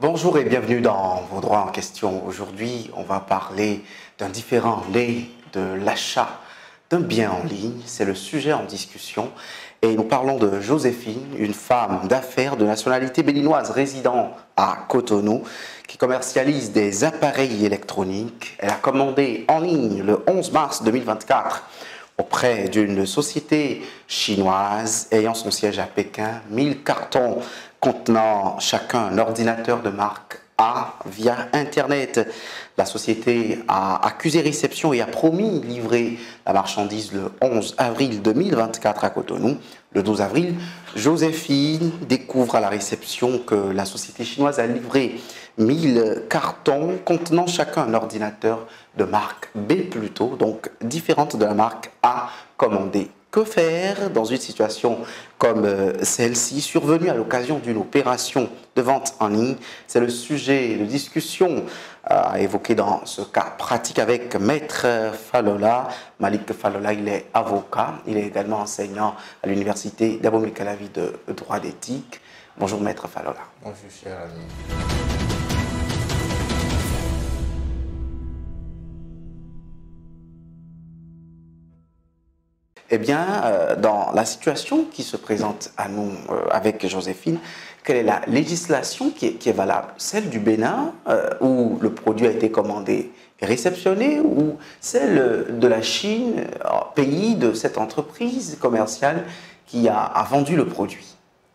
Bonjour et bienvenue dans vos droits en question. Aujourd'hui, on va parler d'un différend né de l'achat d'un bien en ligne. C'est le sujet en discussion. Et nous parlons de Joséphine, une femme d'affaires de nationalité béninoise résidant à Cotonou qui commercialise des appareils électroniques. Elle a commandé en ligne le 11 mars 2024 auprès d'une société chinoise ayant son siège à Pékin, 1000 cartons contenant chacun un ordinateur de marque A via Internet. La société a accusé réception et a promis livrer la marchandise le 11 avril 2024 à Cotonou. Le 12 avril, Joséphine découvre à la réception que la société chinoise a livré 1000 cartons contenant chacun un ordinateur de marque B plutôt, donc différente de la marque A commandée. Que faire dans une situation comme celle-ci, survenue à l'occasion d'une opération de vente en ligne? C'est le sujet de discussion à évoquer dans ce cas pratique avec Maître Falola. Malik Falola, il est avocat, il est également enseignant à l'université d'Abomey-Calavi de droit d'éthique. Bonjour Maître Falola. Bonjour cher ami. Eh bien, dans la situation qui se présente à nous avec Joséphine, quelle est la législation qui est valable? Celle du Bénin, où le produit a été commandé et réceptionné, ou celle de la Chine, pays de cette entreprise commerciale qui a vendu le produit?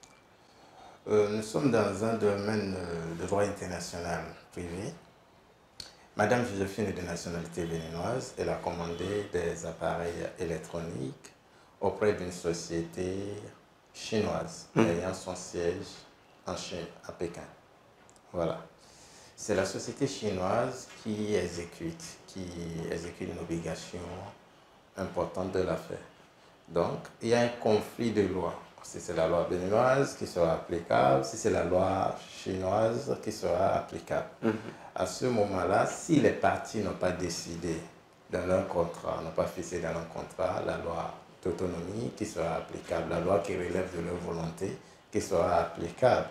Nous sommes dans un domaine de droit international privé. Madame Joséphine est de nationalité béninoise. Elle a commandé des appareils électroniques auprès d'une société chinoise ayant son siège en Chine, à Pékin. Voilà. C'est la société chinoise qui exécute une obligation importante de l'affaire. Donc, il y a un conflit de loi. Si c'est la loi béninoise qui sera applicable, si c'est la loi chinoise qui sera applicable. À ce moment-là, si les parties n'ont pas décidé dans leur contrat, n'ont pas fixé dans leur contrat la loi d'autonomie qui sera applicable, la loi qui relève de leur volonté qui sera applicable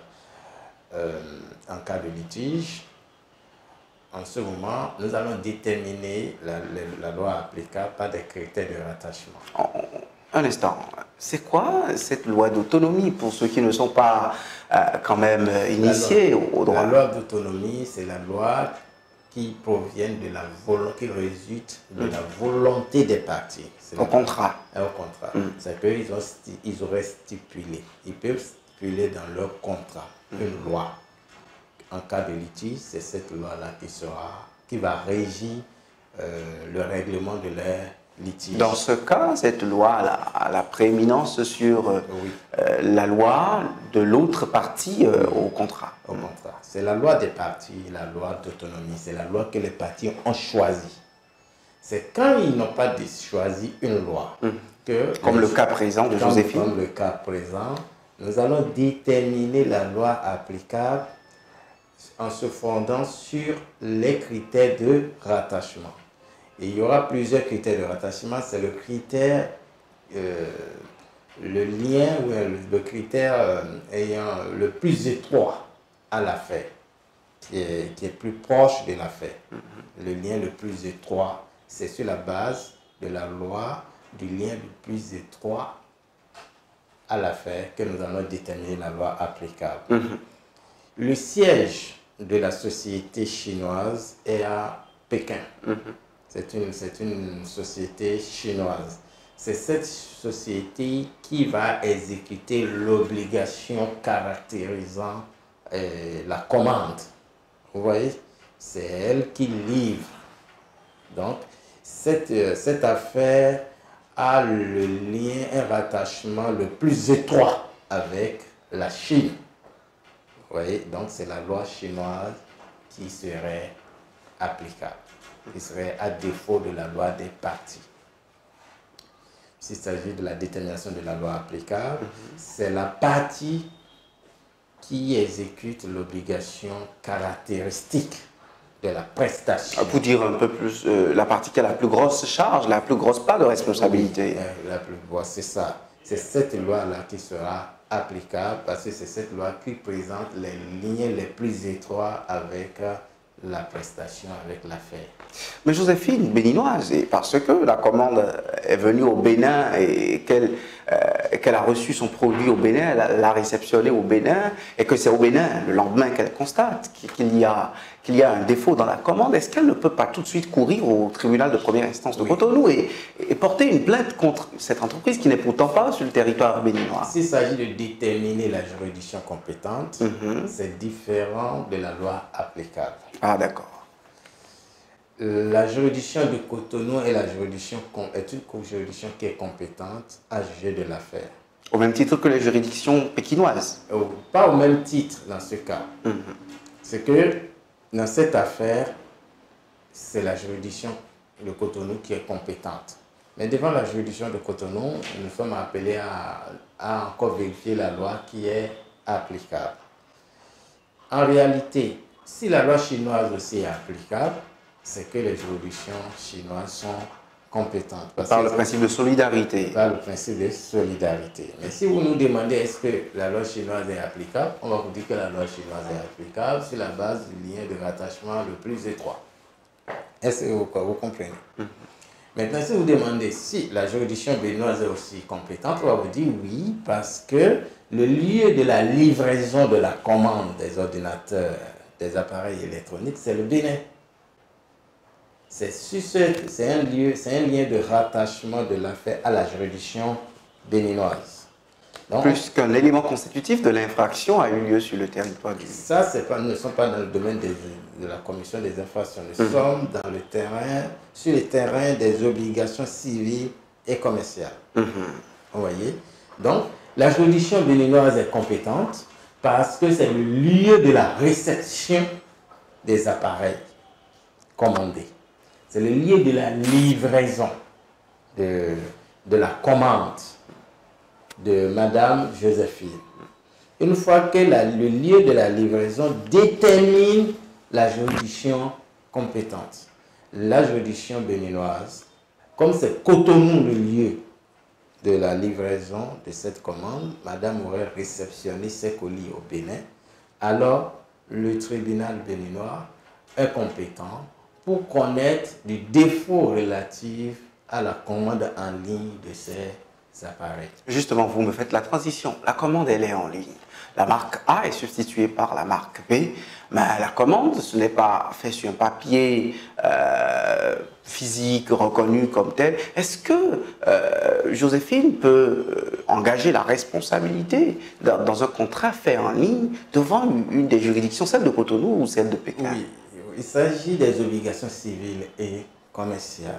en cas de litige, en ce moment, nous allons déterminer la loi applicable par des critères de rattachement. Un instant, c'est quoi cette loi d'autonomie pour ceux qui ne sont pas quand même initiés au droit? La loi d'autonomie, c'est la loi qui provient de la volonté, qui résulte de la volonté des parties. Au contrat. Au contrat. C'est qu'ils auraient stipulé, ils peuvent stipuler dans leur contrat une loi. En cas de litige, c'est cette loi-là qui va régir le règlement de leur litige. Dans ce cas, cette loi a la prééminence sur la loi de l'autre partie au contrat. Au contrat. C'est la loi des parties, la loi d'autonomie. C'est la loi que les parties ont choisie. C'est quand ils n'ont pas choisi une loi que... Comme le cas présent de Joséphine. Comme le cas présent, nous allons déterminer la loi applicable en se fondant sur les critères de rattachement. Et il y aura plusieurs critères de rattachement. C'est le critère, le lien, ou le critère ayant le plus étroit à l'affaire, qui est plus proche de l'affaire. Le lien le plus étroit, c'est sur la base de la loi du lien le plus étroit à l'affaire que nous allons déterminer la loi applicable. Le siège de la société chinoise est à Pékin. C'est une société chinoise. C'est cette société qui va exécuter l'obligation caractérisant la commande. Vous voyez, c'est elle qui livre. Donc, cette affaire a le lien, un rattachement le plus étroit avec la Chine. Vous voyez, donc c'est la loi chinoise qui serait applicable, qui serait à défaut de la loi des parties. S'il s'agit de la détermination de la loi applicable, c'est la partie qui exécute l'obligation caractéristique de la prestation. Pour dire un peu plus, la partie qui a la plus grosse charge, la plus grosse part de responsabilité. La plus grosse, c'est ça. C'est cette loi-là qui sera applicable parce que c'est cette loi qui présente les liens les plus étroits avec la prestation, avec l'affaire. Mais Joséphine, béninoise, et parce que la commande est venue au Bénin et qu'elle a reçu son produit au Bénin, elle l'a réceptionné au Bénin, et que c'est au Bénin, le lendemain, qu'elle constate qu'il y a un défaut dans la commande, est-ce qu'elle ne peut pas tout de suite courir au tribunal de première instance de Cotonou et porter une plainte contre cette entreprise qui n'est pourtant pas sur le territoire béninois? S'il s'agit de déterminer la juridiction compétente, c'est différent de la loi applicable. Ah, d'accord. La juridiction de Cotonou est une juridiction qui est compétente à juger de l'affaire. Au même titre que les juridictions pékinoises? Pas au même titre dans ce cas. C'est que dans cette affaire, c'est la juridiction de Cotonou qui est compétente. Mais devant la juridiction de Cotonou, nous sommes appelés à encore vérifier la loi qui est applicable. En réalité, si la loi chinoise aussi est applicable, c'est que les juridictions chinoises sont compétentes. Par le principe de solidarité. Par le principe de solidarité. Mais si vous nous demandez est-ce que la loi chinoise est applicable, on va vous dire que la loi chinoise est applicable sur la base du lien de rattachement le plus étroit. Est-ce que vous comprenez? Maintenant, si vous demandez si la juridiction béninoise est aussi compétente, on va vous dire oui, parce que le lieu de la livraison de la commande des ordinateurs, des appareils électroniques, c'est le Bénin. C'est un lien de rattachement de l'affaire à la juridiction béninoise. Donc, plus qu'un élément constitutif de l'infraction a eu lieu sur le territoire du... Ça, nous ne sommes pas dans le domaine de la commission des infractions. Nous sommes dans le terrain, sur le terrain des obligations civiles et commerciales. Vous voyez? Donc, la juridiction béninoise est compétente parce que c'est le lieu de la réception des appareils commandés. C'est le lieu de la livraison de la commande de Madame Joséphine. Une fois que le lieu de la livraison détermine la juridiction compétente, la juridiction béninoise, comme c'est Cotonou le lieu de la livraison de cette commande, Madame aurait réceptionné ses colis au Bénin, alors le tribunal béninois est compétent pour connaître du défaut relatif à la commande en ligne de ces appareils. Justement, vous me faites la transition. La commande, elle est en ligne. La marque A est substituée par la marque B, mais la commande, ce n'est pas fait sur un papier physique reconnu comme tel. Est-ce que Joséphine peut engager la responsabilité dans un contrat fait en ligne devant une des juridictions, celle de Cotonou ou celle de Pékin? Oui, il s'agit des obligations civiles et commerciales.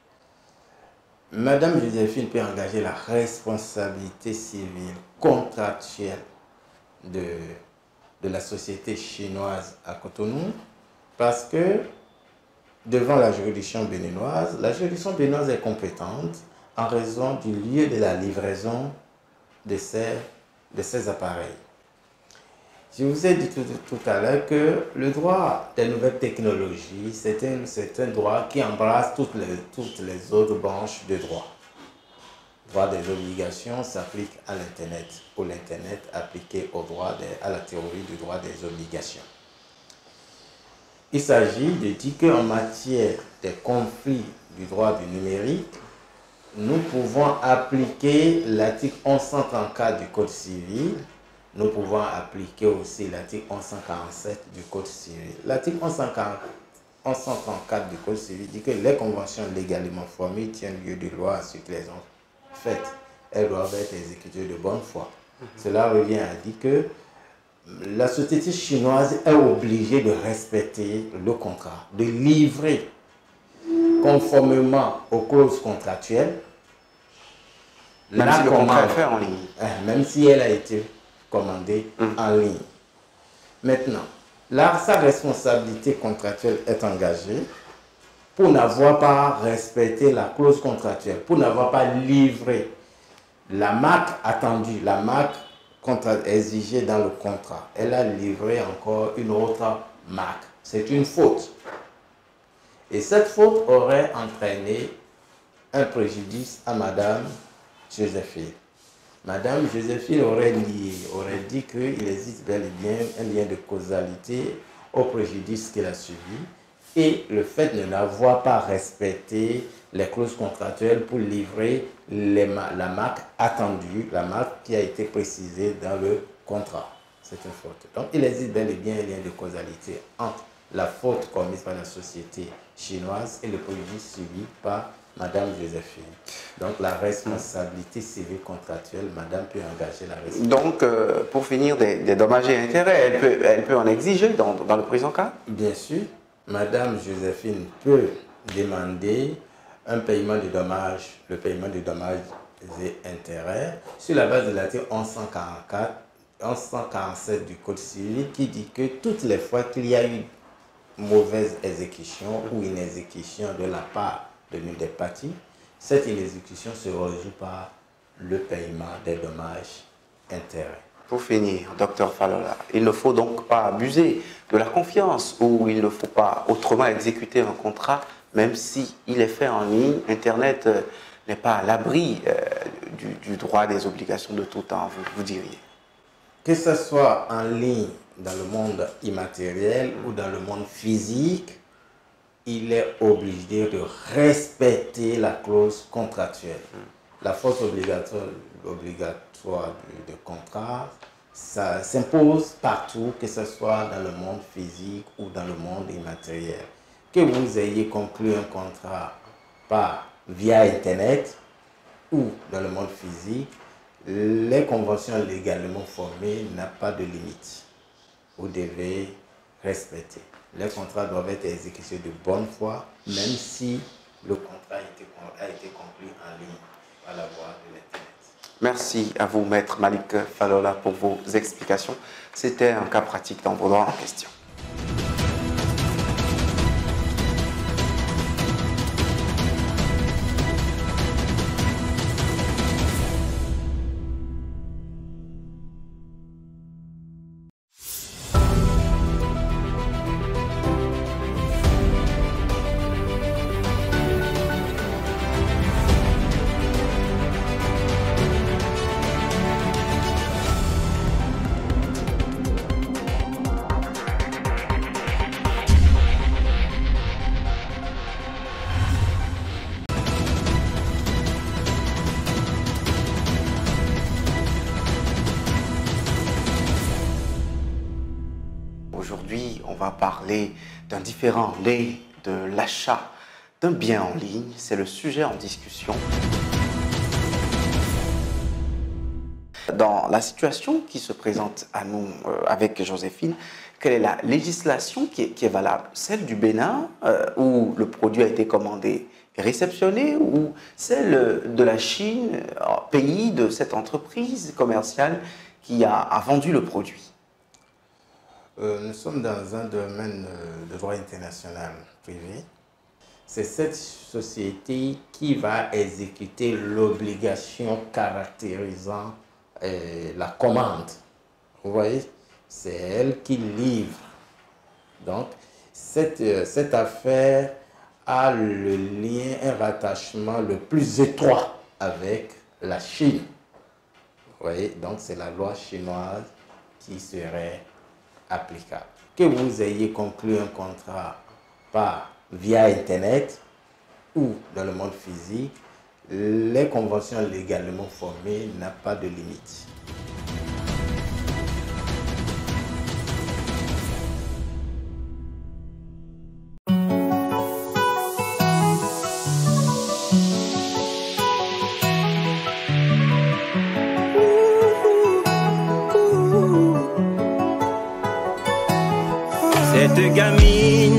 Madame Joséphine peut engager la responsabilité civile contractuelle de la société chinoise à Cotonou parce que devant la juridiction béninoise est compétente en raison du lieu de la livraison de ces appareils. Je vous ai dit tout à l'heure que le droit des nouvelles technologies, c'est un droit qui embrasse toutes les autres branches de droit. Le droit des obligations s'applique à l'Internet, ou l'Internet appliqué à la théorie du droit des obligations. Il s'agit de dire qu'en matière des conflits du droit du numérique, nous pouvons appliquer l'article 1134 du Code civil. Nous pouvons appliquer aussi l'article 1147 du Code civil. L'article 1134 du Code civil dit que les conventions légalement formées tiennent lieu de loi sur les ont faites. Elles doivent être exécutées de bonne foi. Cela revient à dire que la société chinoise est obligée de respecter le contrat, de livrer conformément aux clauses contractuelles Même si le contrat est fait en ligne. Même si elle a été commandée en ligne. Maintenant, là, sa responsabilité contractuelle est engagée pour n'avoir pas respecté la clause contractuelle, pour n'avoir pas livré la marque attendue, la marque exigée dans le contrat. Elle a livré encore une autre marque. C'est une faute. Et cette faute aurait entraîné un préjudice à Madame Joséphine. Madame Joséphine aurait dit qu'il existe bel et bien un lien de causalité au préjudice qu'elle a subi et le fait de n'avoir pas respecté les clauses contractuelles pour livrer la marque attendue, la marque qui a été précisée dans le contrat. C'est une faute. Donc, il existe bel et bien un lien de causalité entre la faute commise par la société chinoise et le préjudice subi par Madame Joséphine. Donc, la responsabilité civile contractuelle, Madame peut engager la responsabilité. Donc, pour finir, des dommages et intérêts, elle peut en exiger dans le présent cas? Bien sûr, Madame Joséphine peut demander un paiement de dommages, le paiement de dommages et intérêts sur la base de l'article 1147 du Code civil qui dit que toutes les fois qu'il y a une mauvaise exécution ou une exécution de la part de l'une des parties, cette inexécution se résout par le paiement des dommages intérêts. Pour finir, docteur Falola, il ne faut donc pas abuser de la confiance ou il ne faut pas autrement exécuter un contrat, même si il est fait en ligne. Internet n'est pas à l'abri du droit des obligations de tout temps, vous diriez. Que ce soit en ligne dans le monde immatériel ou dans le monde physique, il est obligé de respecter la clause contractuelle. La force obligatoire de contrat, ça s'impose partout, que ce soit dans le monde physique ou dans le monde immatériel. Que vous ayez conclu un contrat via Internet ou dans le monde physique, les conventions légalement formées n'ont pas de limite. Vous devez respecter. Les contrats doivent être exécutés de bonne foi, même si le contrat a été conclu en ligne par la voie de l'Internet. Merci à vous, Maître Malik Falola, pour vos explications. C'était un cas pratique dans vos droits en question. Aujourd'hui, on va parler d'un différent lait de l'achat d'un bien en ligne. C'est le sujet en discussion. Dans la situation qui se présente à nous avec Joséphine, quelle est la législation qui est valable? Celle du Bénin, où le produit a été commandé et réceptionné, ou celle de la Chine, pays de cette entreprise commerciale qui a vendu le produit? Nous sommes dans un domaine de droit international privé. C'est cette société qui va exécuter l'obligation caractérisant la commande. Vous voyez, c'est elle qui livre. Donc, cette affaire a le lien, un rattachement le plus étroit avec la Chine. Vous voyez, donc c'est la loi chinoise qui serait applicable. Que vous ayez conclu un contrat via Internet ou dans le monde physique, les conventions légalement formées n'ont pas de limite. Cette gamine